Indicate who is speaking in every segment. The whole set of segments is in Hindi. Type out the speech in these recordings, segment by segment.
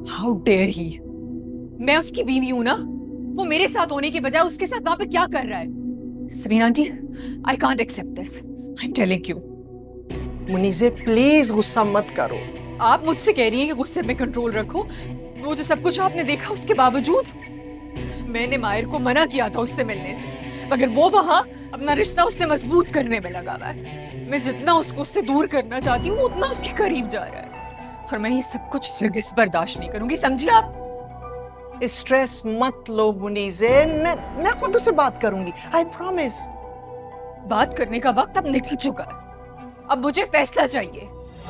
Speaker 1: How dare he. मैं उसकी बीवी हूं ना, वो मेरे साथ होने के बजाय उसके साथ वहां पे क्या कर रहा है? Samina aunty, I can't accept this, I am telling you.
Speaker 2: Muneeze please गुस्सा मत करो।
Speaker 1: आप मुझसे कह रही हैं कि गुस्से में कंट्रोल रखो, वो जो सब कुछ आपने देखा उसके बावजूद? मैंने माहिर को मना किया था उससे मिलने से, मगर वो वहां अपना रिश्ता उससे मजबूत करने में लगा हुआ है। मैं जितना उसको उससे दूर करना चाहती हूँ उतना उसके करीब जा रहा है, और मैं ये सब कुछ हरगिज़ बर्दाश्त नहीं करूंगी, समझी आप?
Speaker 2: स्ट्रेस मत लो मुनीज़े, मैं खुद उससे बात करूंगी, आई प्रॉमिस।
Speaker 1: बात करने का वक्त अब निकल चुका है, अब मुझे फैसला चाहिए।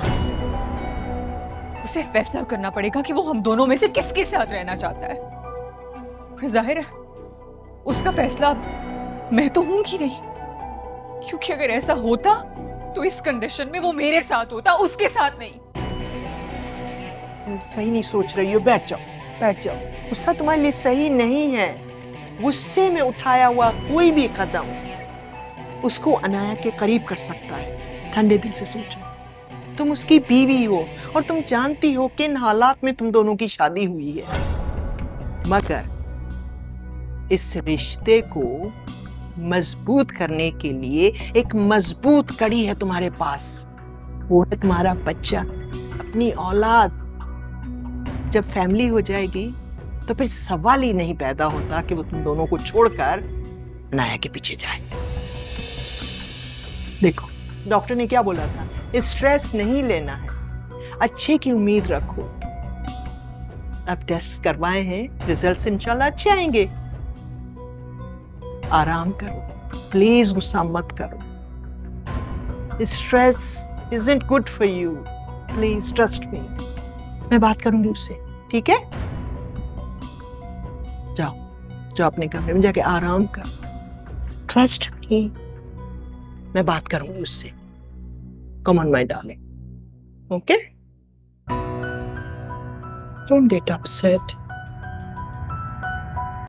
Speaker 1: उसे फैसला करना पड़ेगा कि वो हम दोनों में से किसके साथ रहना चाहता है, और जाहिर है उसका फैसला मैं तो हूंगी नहीं, क्योंकि अगर ऐसा होता तो इस कंडीशन में वो मेरे साथ होता, उसके साथ नहीं।
Speaker 2: तुम सही नहीं सोच रही हो, बैठ जाओ बैठ जाओ। गुस्सा तुम्हारे लिए सही नहीं है। गुस्से में उठाया हुआ कोई भी कदम उसको अनाया के करीब कर सकता है। ठंडे दिल से सोचो, तुम उसकी बीवी हो और तुम जानती हो किन हालात में तुम दोनों की शादी हुई है, मगर इस रिश्ते को मजबूत करने के लिए एक मजबूत कड़ी है तुम्हारे पास, वो है तुम्हारा बच्चा, अपनी औलाद। जब फैमिली हो जाएगी तो फिर सवाल ही नहीं पैदा होता कि वो तुम दोनों को छोड़कर अनाया के पीछे जाए। देखो डॉक्टर ने क्या बोला था, स्ट्रेस नहीं लेना है, अच्छे की उम्मीद रखो। अब टेस्ट करवाए हैं, रिजल्ट्स इंशाल्लाह अच्छे आएंगे। आराम करो, प्लीज गुस्सा मत करो। Stress isn't good for you, please trust me. मैं बात करूंगी उससे, ठीक है? जाओ जाओ अपने कमरे में जाके आराम करो, ट्रस्ट मी। मैं बात करूंगी उससे। Come on my darling, okay? Don't get upset.